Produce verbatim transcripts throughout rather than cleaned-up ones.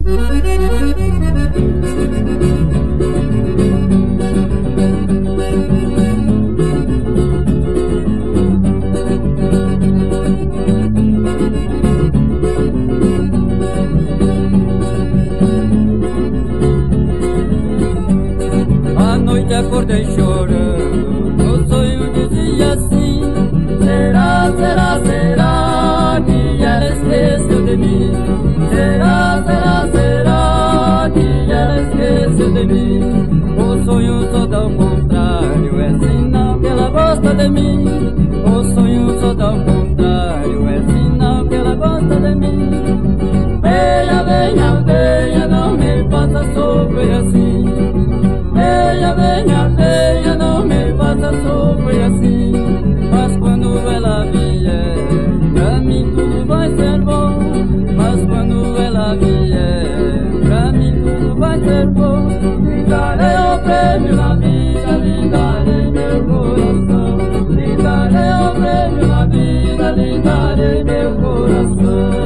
À noite acordei chorando, no sonho dizia assim: será, será, será que ela esqueceu de mim? Será, será, será que ela esqueceu de mim? O sonho só dá o contrário, é sinal que ela gosta de mim. O sonho só dá o contrário, é sinal que ela gosta de mim. Venha, venha, venha, não me faça sofrer assim. Venha, venha, venha, não me faça sofrer assim. Mas quando ela vier, pra mim tudo vai ser bom. Mas quando ela vier, pra mim tudo vai ser bom. Lhe darei o prêmio na vida, lhe darei meu coração. Lhe darei o prêmio na vida, lhe darei meu coração.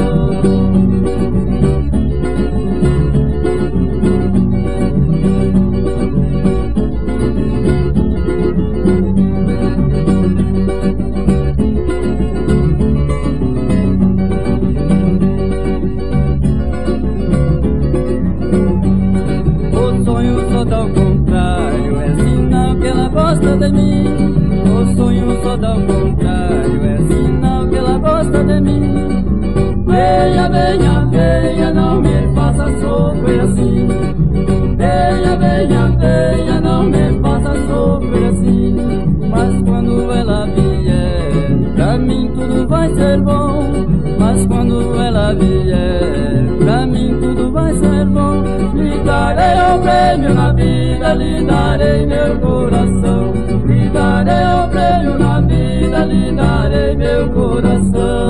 Ao contrário, é sinal que ela gosta de mim. O sonho só dá ao contrário, é sinal que ela gosta de mim. Venha, venha, venha, não me faça sofrer assim. Venha, venha, venha, não me faça sofrer assim. Mas quando ela vier, pra mim tudo vai ser bom. Mas quando ela vier, pra mim tudo vai ser bom. Lhe darei o prêmio na vida, lhe darei meu coração. Lhe darei o prêmio na vida, lhe darei meu coração.